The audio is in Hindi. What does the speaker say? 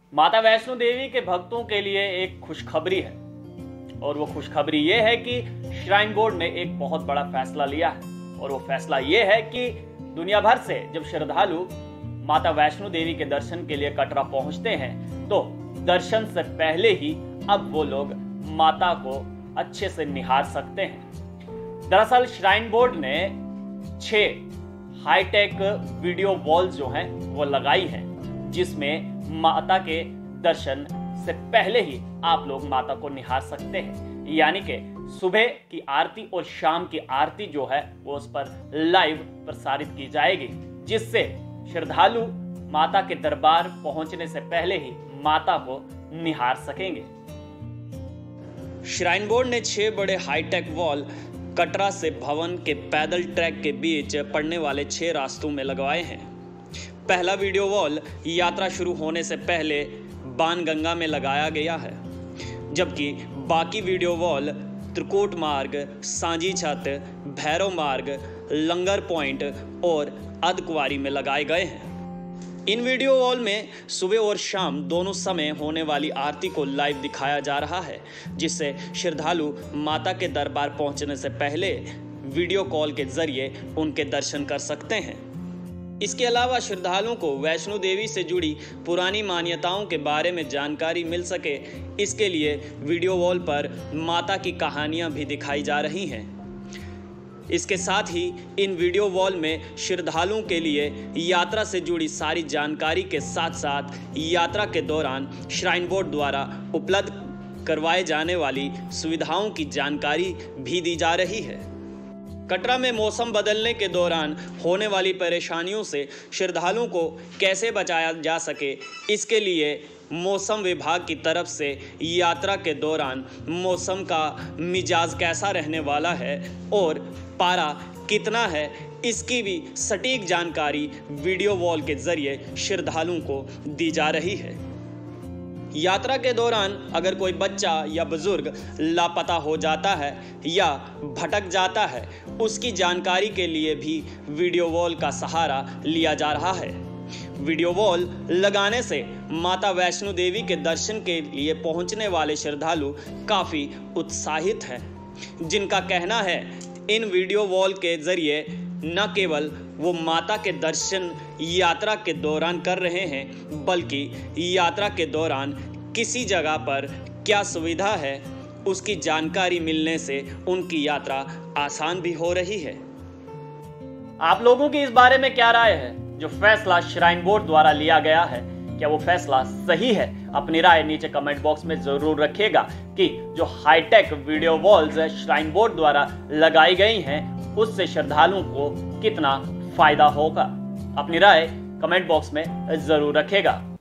माता वैष्णो देवी के भक्तों के लिए एक खुशखबरी है और वो खुशखबरी ये है कि श्राइन बोर्ड ने एक बहुत बड़ा फैसला लिया है। और वो फैसला ये है कि दुनिया भर से जब श्रद्धालु माता वैष्णो देवी के दर्शन के लिए कटरा पहुंचते हैं तो दर्शन से पहले ही अब वो लोग माता को अच्छे से निहार सकते हैं। दरअसल श्राइन बोर्ड ने 6 हाईटेक वीडियो वॉल्स जो हैं वो लगाई हैं, जिसमें माता के दर्शन से पहले ही आप लोग माता को निहार सकते हैं। यानी कि सुबह की आरती और शाम की आरती जो है वो उस पर लाइव प्रसारित की जाएगी, जिससे श्रद्धालु माता के दरबार पहुंचने से पहले ही माता को निहार सकेंगे। श्राइन बोर्ड ने 6 बड़े हाईटेक वॉल कटरा से भवन के पैदल ट्रैक के बीच पड़ने वाले 6 रास्तों में लगवाए हैं। पहला वीडियो वॉल यात्रा शुरू होने से पहले बाणगंगा में लगाया गया है, जबकि बाकी वीडियो वॉल त्रिकूट मार्ग, सांझी छत, भैरव मार्ग, लंगर पॉइंट और अर्धकुंवारी में लगाए गए हैं। इन वीडियो वॉल में सुबह और शाम दोनों समय होने वाली आरती को लाइव दिखाया जा रहा है, जिससे श्रद्धालु माता के दरबार पहुंचने से पहले वीडियो कॉल के जरिए उनके दर्शन कर सकते हैं। इसके अलावा श्रद्धालुओं को वैष्णो देवी से जुड़ी पुरानी मान्यताओं के बारे में जानकारी मिल सके, इसके लिए वीडियो वॉल पर माता की कहानियां भी दिखाई जा रही हैं। इसके साथ ही इन वीडियो वॉल में श्रद्धालुओं के लिए यात्रा से जुड़ी सारी जानकारी के साथ साथ यात्रा के दौरान श्राइन बोर्ड द्वारा उपलब्ध करवाए जाने वाली सुविधाओं की जानकारी भी दी जा रही है। कटरा में मौसम बदलने के दौरान होने वाली परेशानियों से श्रद्धालुओं को कैसे बचाया जा सके, इसके लिए मौसम विभाग की तरफ से यात्रा के दौरान मौसम का मिजाज कैसा रहने वाला है और पारा कितना है, इसकी भी सटीक जानकारी वीडियो वॉल के जरिए श्रद्धालुओं को दी जा रही है। यात्रा के दौरान अगर कोई बच्चा या बुजुर्ग लापता हो जाता है या भटक जाता है, उसकी जानकारी के लिए भी वीडियो वॉल का सहारा लिया जा रहा है। वीडियो वॉल लगाने से माता वैष्णो देवी के दर्शन के लिए पहुंचने वाले श्रद्धालु काफ़ी उत्साहित हैं, जिनका कहना है इन वीडियो वॉल के जरिए न केवल वो माता के दर्शन यात्रा के दौरान कर रहे हैं, बल्कि यात्रा के दौरान किसी जगह पर क्या सुविधा है उसकी जानकारी मिलने से उनकी यात्रा आसान भी हो रही है। आप लोगों की इस बारे में क्या राय है? जो फैसला श्राइन बोर्ड द्वारा लिया गया है, क्या वो फैसला सही है? अपनी राय नीचे कमेंट बॉक्स में जरूर रखिएगा कि जो hitech video walls shrine board द्वारा लगाई गई हैं उससे श्रद्धालुओं को कितना फायदा होगा। अपनी राय कमेंट बॉक्स में जरूर रखिएगा।